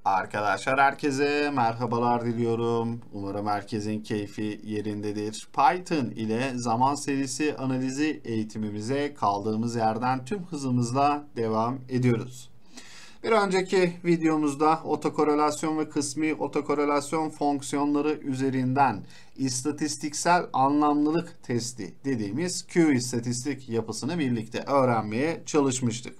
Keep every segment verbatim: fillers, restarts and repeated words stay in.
Arkadaşlar herkese merhabalar diliyorum. Umarım herkesin keyfi yerindedir. Python ile zaman serisi analizi eğitimimize kaldığımız yerden tüm hızımızla devam ediyoruz. Bir önceki videomuzda otokorelasyon ve kısmi otokorelasyon fonksiyonları üzerinden istatistiksel anlamlılık testi dediğimiz Q-istatistik yapısını birlikte öğrenmeye çalışmıştık.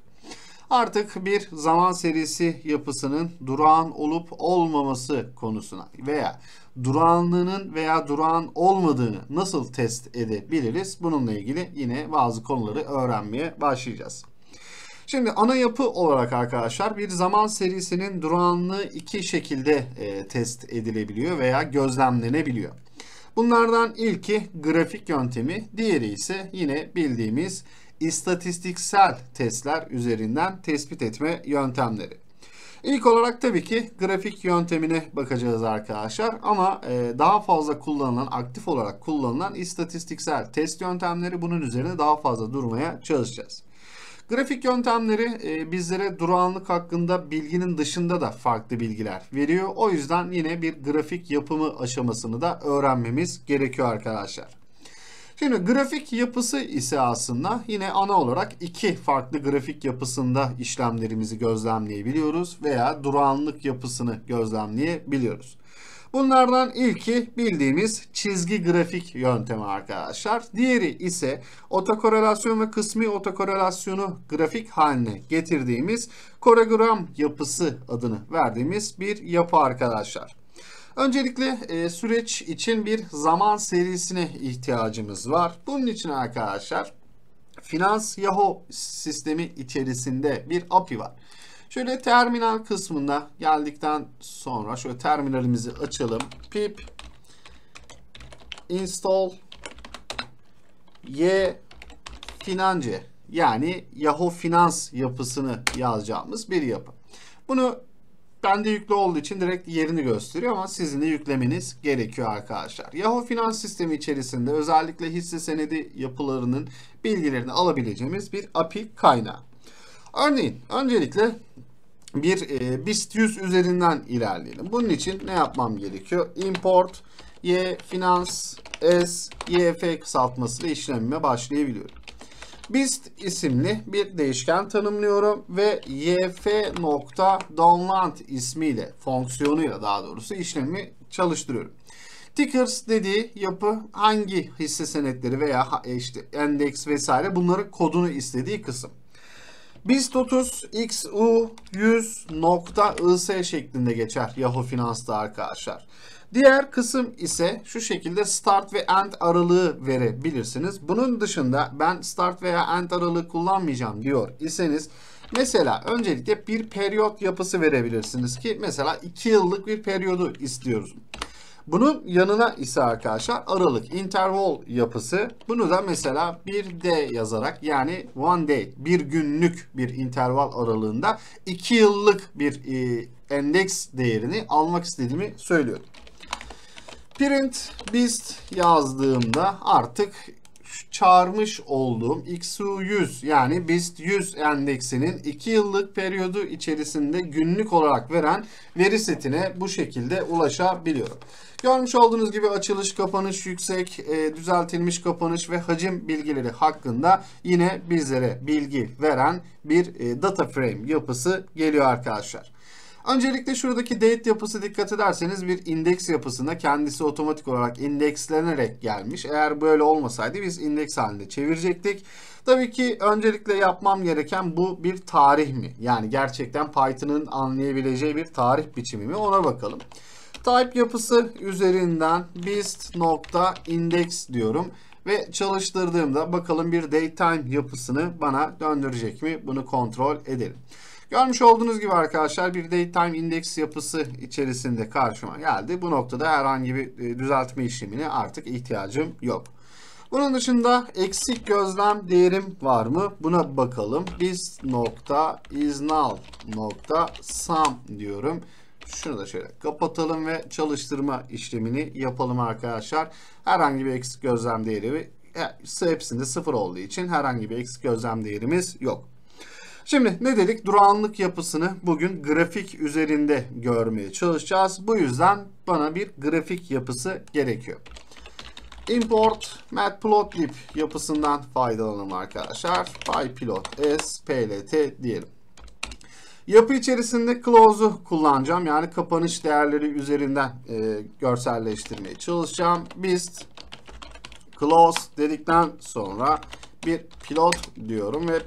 Artık bir zaman serisi yapısının durağan olup olmaması konusuna veya durağanlığının veya durağan olmadığını nasıl test edebiliriz? Bununla ilgili yine bazı konuları öğrenmeye başlayacağız. Şimdi ana yapı olarak arkadaşlar bir zaman serisinin durağanlığı iki şekilde e, test edilebiliyor veya gözlemlenebiliyor. Bunlardan ilki grafik yöntemi, diğeri ise yine bildiğimiz istatistiksel testler üzerinden tespit etme yöntemleri. İlk olarak tabii ki grafik yöntemine bakacağız arkadaşlar ama daha fazla kullanılan, aktif olarak kullanılan istatistiksel test yöntemleri, bunun üzerine daha fazla durmaya çalışacağız. Grafik yöntemleri bizlere durağanlık hakkında bilginin dışında da farklı bilgiler veriyor. O yüzden yine bir grafik yapımı aşamasını da öğrenmemiz gerekiyor arkadaşlar. Şimdi grafik yapısı ise aslında yine ana olarak iki farklı grafik yapısında işlemlerimizi gözlemleyebiliyoruz veya durağanlık yapısını gözlemleyebiliyoruz. Bunlardan ilki bildiğimiz çizgi grafik yöntemi arkadaşlar. Diğeri ise otokorelasyon ve kısmi otokorelasyonu grafik haline getirdiğimiz koreogram yapısı adını verdiğimiz bir yapı arkadaşlar. Öncelikle e, süreç için bir zaman serisine ihtiyacımız var. Bunun için arkadaşlar Finans Yahoo sistemi içerisinde bir A P I var. Şöyle terminal kısmında geldikten sonra şöyle terminalimizi açalım. Pip install y finance yani Yahoo Finans yapısını yazacağımız bir yapı. Bunu bende yüklü olduğu için direkt yerini gösteriyor ama sizin de yüklemeniz gerekiyor arkadaşlar. Yahoo Finans sistemi içerisinde özellikle hisse senedi yapılarının bilgilerini alabileceğimiz bir A P I kaynağı. Örneğin öncelikle bir e, BIST yüz üzerinden ilerleyelim. Bunun için ne yapmam gerekiyor? Import y finans s yf kısaltmasıyla işlemime başlayabiliyorum. BIST isimli bir değişken tanımlıyorum ve yf.download ismiyle, fonksiyonuyla daha doğrusu işlemi çalıştırıyorum. Tickers dediği yapı hangi hisse senetleri veya işte endeks vesaire bunların kodunu istediği kısım. BIST otuz x u yüz nokta i s şeklinde geçer Yahoo Finans'ta arkadaşlar. Diğer kısım ise şu şekilde start ve end aralığı verebilirsiniz. Bunun dışında ben start veya end aralığı kullanmayacağım diyor iseniz mesela öncelikle bir periyot yapısı verebilirsiniz ki mesela iki yıllık bir periyodu istiyoruz. Bunun yanına ise arkadaşlar aralık, interval yapısı. Bunu da mesela bir D yazarak yani one day, bir günlük bir interval aralığında iki yıllık bir e, endeks değerini almak istediğimi söylüyorum. Print BIST yazdığımda artık çağırmış olduğum X U yüz yani BIST yüz endeksinin iki yıllık periyodu içerisinde günlük olarak veren veri setine bu şekilde ulaşabiliyorum. Görmüş olduğunuz gibi açılış, kapanış, yüksek, e, düzeltilmiş kapanış ve hacim bilgileri hakkında yine bizlere bilgi veren bir e, data frame yapısı geliyor arkadaşlar. Öncelikle şuradaki date yapısı dikkat ederseniz bir indeks yapısında kendisi otomatik olarak indekslenerek gelmiş. Eğer böyle olmasaydı biz indeks halinde çevirecektik. Tabii ki öncelikle yapmam gereken bu bir tarih mi? Yani gerçekten Python'ın anlayabileceği bir tarih biçimi mi? Ona bakalım. Type yapısı üzerinden BIST.index diyorum. Ve çalıştırdığımda bakalım bir datetime yapısını bana döndürecek mi? Bunu kontrol edelim. Görmüş olduğunuz gibi arkadaşlar bir datetime index yapısı içerisinde karşıma geldi. Bu noktada herhangi bir düzeltme işlemine artık ihtiyacım yok. Bunun dışında eksik gözlem değerim var mı? Buna bakalım. BIST.isNull.sum diyorum. Şunu da şöyle kapatalım ve çalıştırma işlemini yapalım arkadaşlar. Herhangi bir eksik gözlem değeri hepsinde sıfır olduğu için herhangi bir eksik gözlem değerimiz yok. Şimdi ne dedik? Durağanlık yapısını bugün grafik üzerinde görmeye çalışacağız. Bu yüzden bana bir grafik yapısı gerekiyor. Import matplotlib yapısından faydalanalım arkadaşlar. pyplot.s plt diyelim. Yapı içerisinde close'u kullanacağım. Yani kapanış değerleri üzerinden e, görselleştirmeye çalışacağım. Biz close dedikten sonra bir pilot diyorum ve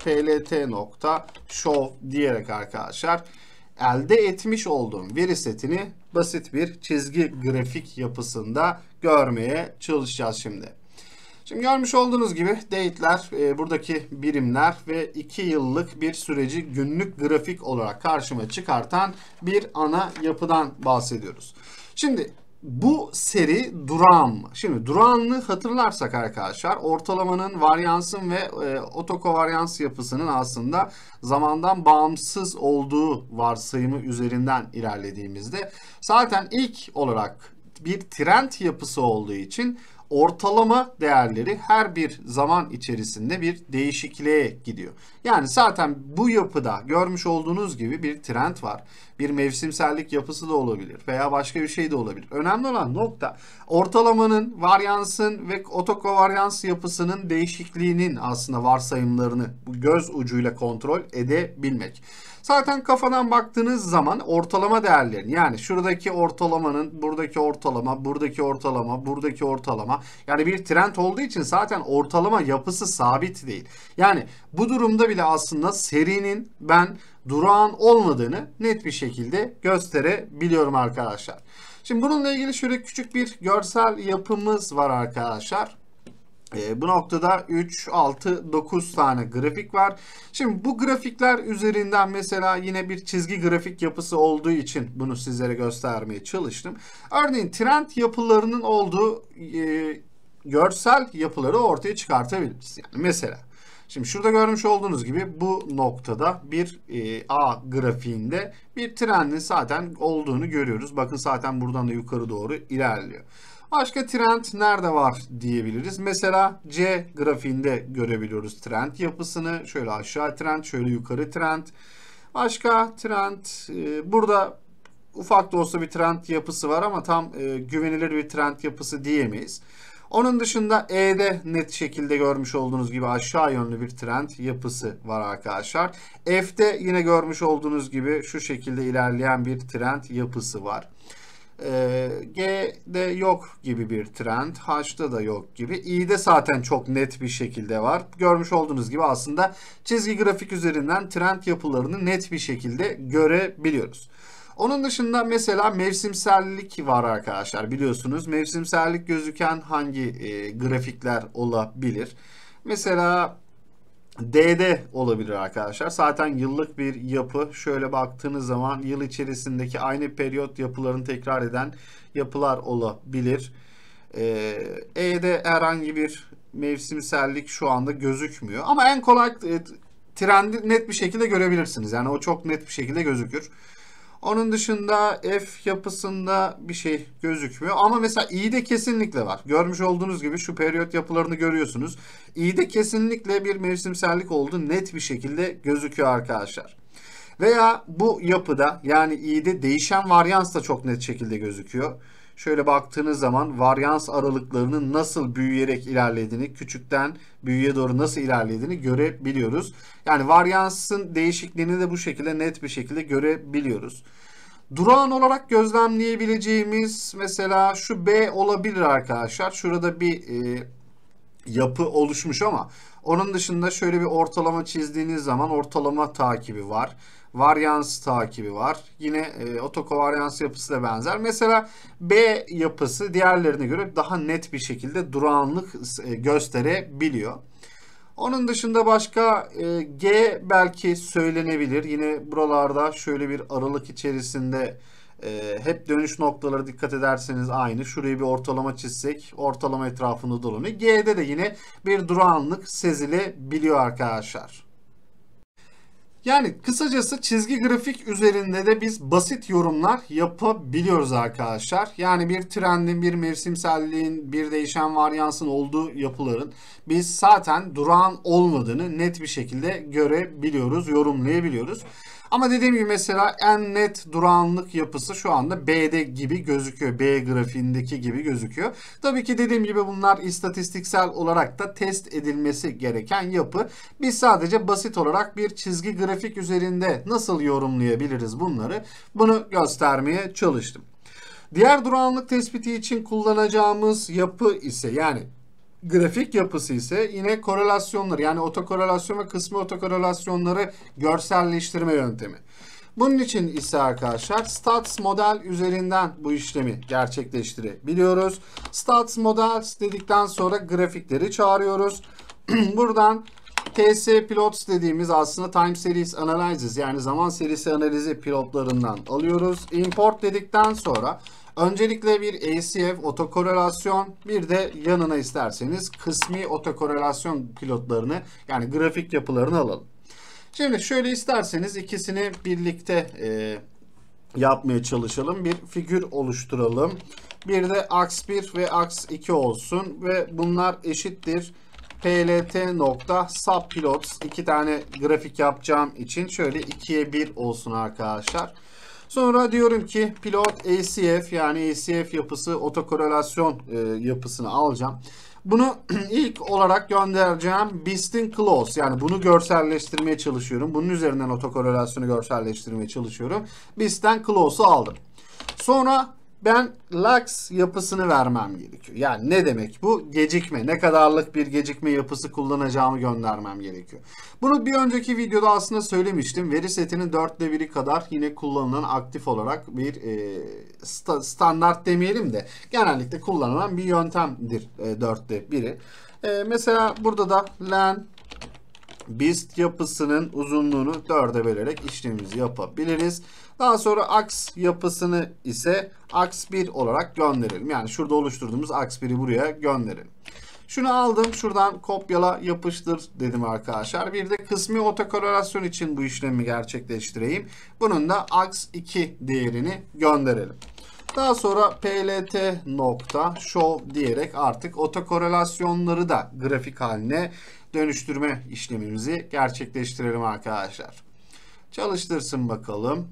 plt.show diyerek arkadaşlar elde etmiş olduğum veri setini basit bir çizgi grafik yapısında görmeye çalışacağız şimdi. Şimdi görmüş olduğunuz gibi date'ler, e, buradaki birimler ve iki yıllık bir süreci günlük grafik olarak karşıma çıkartan bir ana yapıdan bahsediyoruz. Şimdi bu seri durağan mı? Şimdi durağanlığı hatırlarsak arkadaşlar ortalamanın, varyansın ve e, otokovaryans yapısının aslında zamandan bağımsız olduğu varsayımı üzerinden ilerlediğimizde zaten ilk olarak bir trend yapısı olduğu için ortalama değerleri her bir zaman içerisinde bir değişikliğe gidiyor. Yani zaten bu yapıda görmüş olduğunuz gibi bir trend var. Bir mevsimsellik yapısı da olabilir veya başka bir şey de olabilir. Önemli olan nokta ortalamanın, varyansın ve otokovaryans yapısının değişikliğinin aslında varsayımlarını bu göz ucuyla kontrol edebilmek. Zaten kafadan baktığınız zaman ortalama değerlerini, yani şuradaki ortalamanın, buradaki ortalama, buradaki ortalama, buradaki ortalama, yani bir trend olduğu için zaten ortalama yapısı sabit değil. Yani bu durumda bile aslında serinin ben durağan olmadığını net bir şekilde gösterebiliyorum arkadaşlar. Şimdi bununla ilgili şöyle küçük bir görsel yapımız var arkadaşlar. E, bu noktada üç, altı, dokuz tane grafik var. Şimdi bu grafikler üzerinden mesela yine bir çizgi grafik yapısı olduğu için bunu sizlere göstermeye çalıştım. Örneğin trend yapılarının olduğu e, görsel yapıları ortaya çıkartabiliriz. Yani mesela şimdi şurada görmüş olduğunuz gibi bu noktada bir e, A grafiğinde bir trendin zaten olduğunu görüyoruz. Bakın zaten buradan da yukarı doğru ilerliyor. Başka trend nerede var diyebiliriz. Mesela C grafiğinde görebiliyoruz trend yapısını. Şöyle aşağı trend, şöyle yukarı trend. Başka trend, e, burada ufak da olsa bir trend yapısı var ama tam e, güvenilir bir trend yapısı diyemeyiz. Onun dışında E'de net şekilde görmüş olduğunuz gibi aşağı yönlü bir trend yapısı var arkadaşlar. F'de yine görmüş olduğunuz gibi şu şekilde ilerleyen bir trend yapısı var. G'de yok gibi bir trend. H'da da yok gibi. İ'de zaten çok net bir şekilde var. Görmüş olduğunuz gibi aslında çizgi grafik üzerinden trend yapılarını net bir şekilde görebiliyoruz. Onun dışında mesela mevsimsellik var arkadaşlar. Biliyorsunuz mevsimsellik gözüken hangi e, grafikler olabilir? Mesela D'de olabilir arkadaşlar. Zaten yıllık bir yapı. Şöyle baktığınız zaman yıl içerisindeki aynı periyot yapılarını tekrar eden yapılar olabilir. Ee, E'de herhangi bir mevsimsellik şu anda gözükmüyor. Ama en kolay e, trendi net bir şekilde görebilirsiniz. Yani o çok net bir şekilde gözükür. Onun dışında F yapısında bir şey gözükmüyor. Ama mesela İ'de kesinlikle var. Görmüş olduğunuz gibi şu periyot yapılarını görüyorsunuz. İ'de kesinlikle bir mevsimsellik olduğu net bir şekilde gözüküyor arkadaşlar. Veya bu yapıda yani İ'de değişen varyans da çok net şekilde gözüküyor. Şöyle baktığınız zaman varyans aralıklarının nasıl büyüyerek ilerlediğini, küçükten büyüğe doğru nasıl ilerlediğini görebiliyoruz. Yani varyansın değişikliğini de bu şekilde net bir şekilde görebiliyoruz. Durağan olarak gözlemleyebileceğimiz mesela şu B olabilir arkadaşlar. Şurada bir e, yapı oluşmuş ama onun dışında şöyle bir ortalama çizdiğiniz zaman ortalama takibi var. Varyans takibi var. Yine e, otokovaryans yapısı da benzer. Mesela B yapısı diğerlerine göre daha net bir şekilde durağanlık e, gösterebiliyor. Onun dışında başka e, G belki söylenebilir. Yine buralarda şöyle bir aralık içerisinde e, hep dönüş noktaları dikkat ederseniz aynı. Şurayı bir ortalama çizsek ortalama etrafında dolanıyor. G'de de yine bir durağanlık sezilebiliyor arkadaşlar. Yani kısacası çizgi grafik üzerinde de biz basit yorumlar yapabiliyoruz arkadaşlar. Yani bir trendin, bir mevsimselliğin, bir değişen varyansın olduğu yapıların biz zaten durağan olmadığını net bir şekilde görebiliyoruz, yorumlayabiliyoruz. Ama dediğim gibi mesela en net durağanlık yapısı şu anda B'de gibi gözüküyor. B grafiğindeki gibi gözüküyor. Tabii ki dediğim gibi bunlar istatistiksel olarak da test edilmesi gereken yapı. Biz sadece basit olarak bir çizgi grafik üzerinde nasıl yorumlayabiliriz bunları, bunu göstermeye çalıştım. Diğer durağanlık tespiti için kullanacağımız yapı ise yani grafik yapısı ise yine korelasyonları yani otokorelasyon ve kısmi otokorelasyonları görselleştirme yöntemi. Bunun için ise arkadaşlar Stats model üzerinden bu işlemi gerçekleştirebiliyoruz. Stats model dedikten sonra grafikleri çağırıyoruz. Buradan T S plots dediğimiz aslında time series analysis yani zaman serisi analizi pilotlarından alıyoruz. Import dedikten sonra öncelikle bir A C F otokorelasyon, bir de yanına isterseniz kısmi otokorelasyon pilotlarını yani grafik yapılarını alalım. Şimdi şöyle isterseniz ikisini birlikte e, yapmaya çalışalım. Bir figür oluşturalım. Bir de aks bir ve aks iki olsun ve bunlar eşittir plt nokta subplots. İki tane grafik yapacağım için şöyle ikiye bir olsun arkadaşlar. Sonra diyorum ki pilot A C F yani A C F yapısı otokorelasyon e, yapısını alacağım. Bunu ilk olarak göndereceğim Beast'in close yani bunu görselleştirmeye çalışıyorum. Bunun üzerinden otokorelasyonu görselleştirmeye çalışıyorum. Beast'ten close'u aldım. Sonra ben lags yapısını vermem gerekiyor. Yani ne demek bu? Gecikme. Ne kadarlık bir gecikme yapısı kullanacağımı göndermem gerekiyor. Bunu bir önceki videoda aslında söylemiştim. Veri setinin dörtte biri kadar yine kullanılan aktif olarak bir e, sta, standart demeyelim de genellikle kullanılan bir yöntemdir e, dörtte biri. E, mesela burada da len Beast yapısının uzunluğunu dörde bölerek işlemimizi yapabiliriz. Daha sonra aks yapısını ise aks bir olarak gönderelim. Yani şurada oluşturduğumuz aks biri buraya gönderelim. Şunu aldım. Şuradan kopyala yapıştır dedim arkadaşlar. Bir de kısmi otokorelasyon için bu işlemi gerçekleştireyim. Bunun da aks iki değerini gönderelim. Daha sonra plt nokta show diyerek artık otokorelasyonları da grafik haline dönüştürme işlemimizi gerçekleştirelim arkadaşlar. Çalıştırsın bakalım.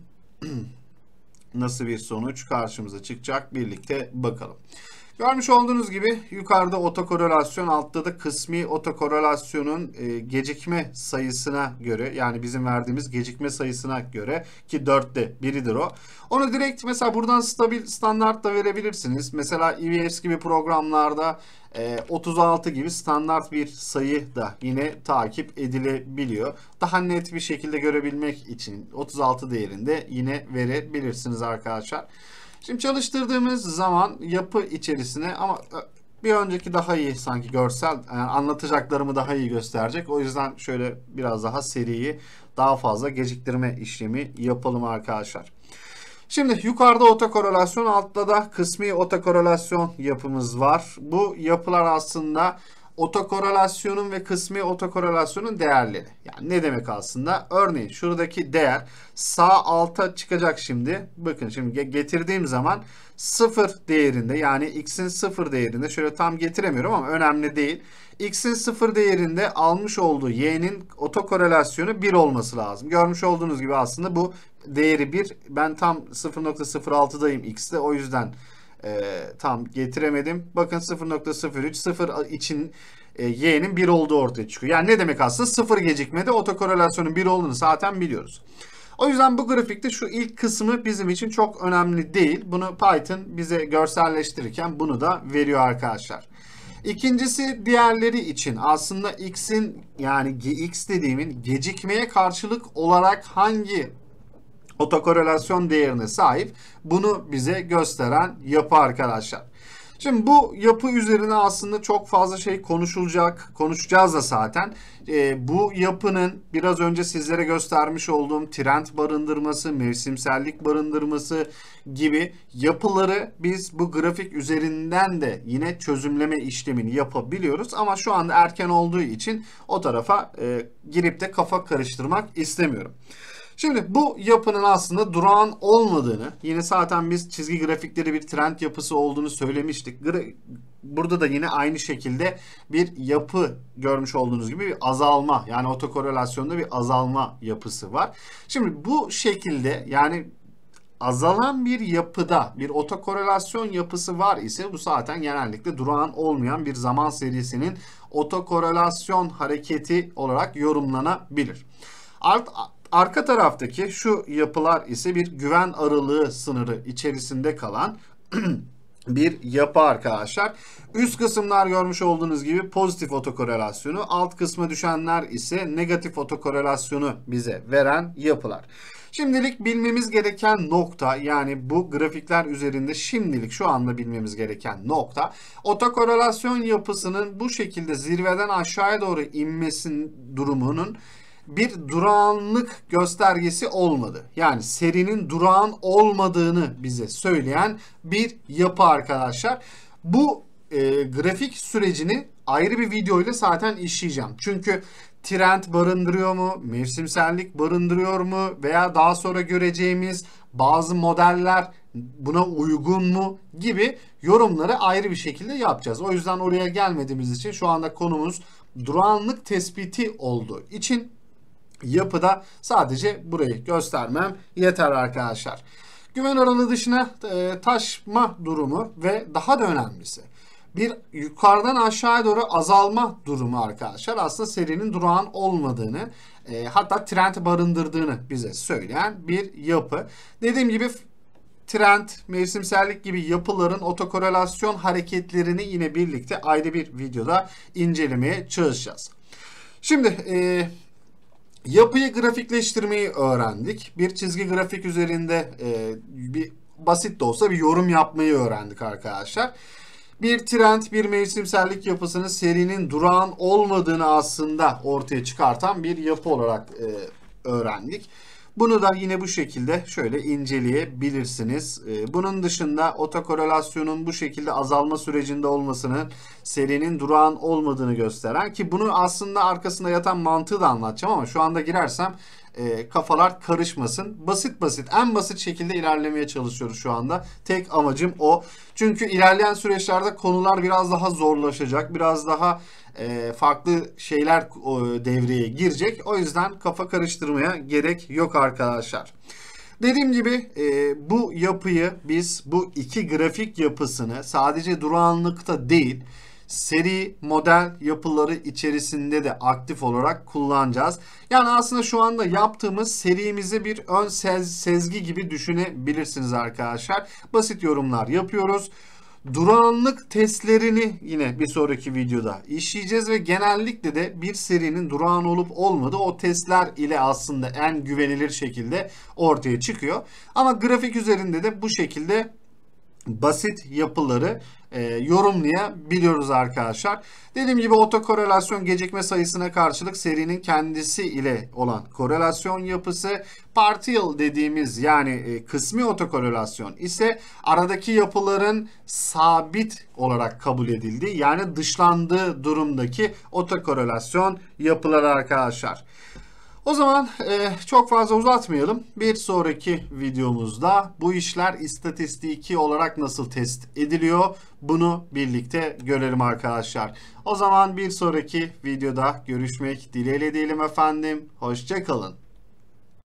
Nasıl bir sonuç karşımıza çıkacak birlikte bakalım. Görmüş olduğunuz gibi yukarıda otokorelasyon, altta da kısmi otokorelasyonun e, gecikme sayısına göre yani bizim verdiğimiz gecikme sayısına göre ki dörtte biridir o. Onu direkt mesela buradan stabil standart da verebilirsiniz. Mesela E V S gibi programlarda e, otuz altı gibi standart bir sayı da yine takip edilebiliyor. Daha net bir şekilde görebilmek için otuz altı değerinde yine verebilirsiniz arkadaşlar. Şimdi çalıştırdığımız zaman yapı içerisine ama bir önceki daha iyi sanki görsel yani anlatacaklarımı daha iyi gösterecek. O yüzden şöyle biraz daha seriyi daha fazla geciktirme işlemi yapalım arkadaşlar. Şimdi yukarıda otokorelasyon, altta da kısmi otokorelasyon yapımız var. Bu yapılar aslında otokorelasyonun ve kısmi otokorelasyonun değerleri. Yani ne demek aslında? Örneğin şuradaki değer sağ alta çıkacak şimdi. Bakın şimdi getirdiğim zaman sıfır değerinde yani x'in sıfır değerinde şöyle tam getiremiyorum ama önemli değil. X'in sıfır değerinde almış olduğu y'nin otokorelasyonu bir olması lazım. Görmüş olduğunuz gibi aslında bu değeri bir. Ben tam sıfır nokta sıfır altıdayım x'te o yüzden e, tam getiremedim. Bakın sıfır nokta sıfır üç sıfır için e, y'nin bir olduğu ortaya çıkıyor. Yani ne demek aslında? Sıfır gecikmede otokorelasyonun bir olduğunu zaten biliyoruz. O yüzden bu grafikte şu ilk kısmı bizim için çok önemli değil. Bunu Python bize görselleştirirken bunu da veriyor arkadaşlar. İkincisi diğerleri için aslında x'in yani x dediğimin gecikmeye karşılık olarak hangi otokorelasyon değerine sahip bunu bize gösteren yapı arkadaşlar. Şimdi bu yapı üzerine aslında çok fazla şey konuşulacak, konuşacağız da zaten. Ee, bu yapının biraz önce sizlere göstermiş olduğum trend barındırması, mevsimsellik barındırması gibi yapıları biz bu grafik üzerinden de yine çözümleme işlemini yapabiliyoruz. Ama şu anda erken olduğu için o tarafa e, girip de kafa karıştırmak istemiyorum. Şimdi bu yapının aslında durağan olmadığını, yine zaten biz çizgi grafikleri bir trend yapısı olduğunu söylemiştik. Burada da yine aynı şekilde bir yapı görmüş olduğunuz gibi bir azalma, yani otokorelasyonda bir azalma yapısı var. Şimdi bu şekilde, yani azalan bir yapıda bir otokorelasyon yapısı var ise bu zaten genellikle durağan olmayan bir zaman serisinin otokorelasyon hareketi olarak yorumlanabilir. Art, arka taraftaki şu yapılar ise bir güven aralığı sınırı içerisinde kalan bir yapı arkadaşlar. Üst kısımlar görmüş olduğunuz gibi pozitif otokorelasyonu, alt kısma düşenler ise negatif otokorelasyonu bize veren yapılar. Şimdilik bilmemiz gereken nokta, yani bu grafikler üzerinde şimdilik şu anda bilmemiz gereken nokta, otokorelasyon yapısının bu şekilde zirveden aşağıya doğru inmesinin durumunun bir durağanlık göstergesi olmadı. Yani serinin durağan olmadığını bize söyleyen bir yapı arkadaşlar. Bu e, grafik sürecini ayrı bir video ile zaten işleyeceğim. Çünkü trend barındırıyor mu, mevsimsellik barındırıyor mu veya daha sonra göreceğimiz bazı modeller buna uygun mu gibi yorumları ayrı bir şekilde yapacağız. O yüzden oraya gelmediğimiz için şu anda konumuz durağanlık tespiti olduğu için yapıda sadece burayı göstermem yeter arkadaşlar. Güven aralığı dışına e, taşma durumu ve daha da önemlisi bir yukarıdan aşağıya doğru azalma durumu arkadaşlar aslında serinin durağan olmadığını e, hatta trend barındırdığını bize söyleyen bir yapı. Dediğim gibi trend, mevsimsellik gibi yapıların otokorelasyon hareketlerini yine birlikte ayrı bir videoda incelemeye çalışacağız. Şimdi e, yapıyı grafikleştirmeyi öğrendik. Bir çizgi grafik üzerinde e, bir basit de olsa bir yorum yapmayı öğrendik arkadaşlar. Bir trend, bir mevsimsellik yapısının serinin durağan olmadığını aslında ortaya çıkartan bir yapı olarak e, öğrendik. Bunu da yine bu şekilde şöyle inceleyebilirsiniz. E, bunun dışında otokorelasyonun bu şekilde azalma sürecinde olmasının serinin durağan olmadığını gösteren, ki bunu aslında arkasında yatan mantığı da anlatacağım ama şu anda girersem e, kafalar karışmasın. Basit basit, en basit şekilde ilerlemeye çalışıyoruz şu anda. Tek amacım o. Çünkü ilerleyen süreçlerde konular biraz daha zorlaşacak. Biraz daha e, farklı şeyler o, devreye girecek. O yüzden kafa karıştırmaya gerek yok arkadaşlar. Dediğim gibi e, bu yapıyı biz, bu iki grafik yapısını sadece durağanlıkta değil, seri model yapıları içerisinde de aktif olarak kullanacağız. Yani aslında şu anda yaptığımız serimizi bir ön sez, sezgi gibi düşünebilirsiniz arkadaşlar. Basit yorumlar yapıyoruz. Durağanlık testlerini yine bir sonraki videoda işleyeceğiz ve genellikle de bir serinin durağan olup olmadığı o testler ile aslında en güvenilir şekilde ortaya çıkıyor. Ama grafik üzerinde de bu şekilde basit yapıları e, yorumlayabiliyoruz arkadaşlar. Dediğim gibi otokorelasyon gecikme sayısına karşılık serinin kendisi ile olan korelasyon yapısı, partial dediğimiz yani e, kısmi otokorelasyon ise aradaki yapıların sabit olarak kabul edildiği, yani dışlandığı durumdaki otokorelasyon yapıları arkadaşlar. O zaman e, çok fazla uzatmayalım. Bir sonraki videomuzda bu işler istatistiki olarak nasıl test ediliyor, bunu birlikte görelim arkadaşlar. O zaman bir sonraki videoda görüşmek dileğiyle diyelim efendim. Hoşça kalın.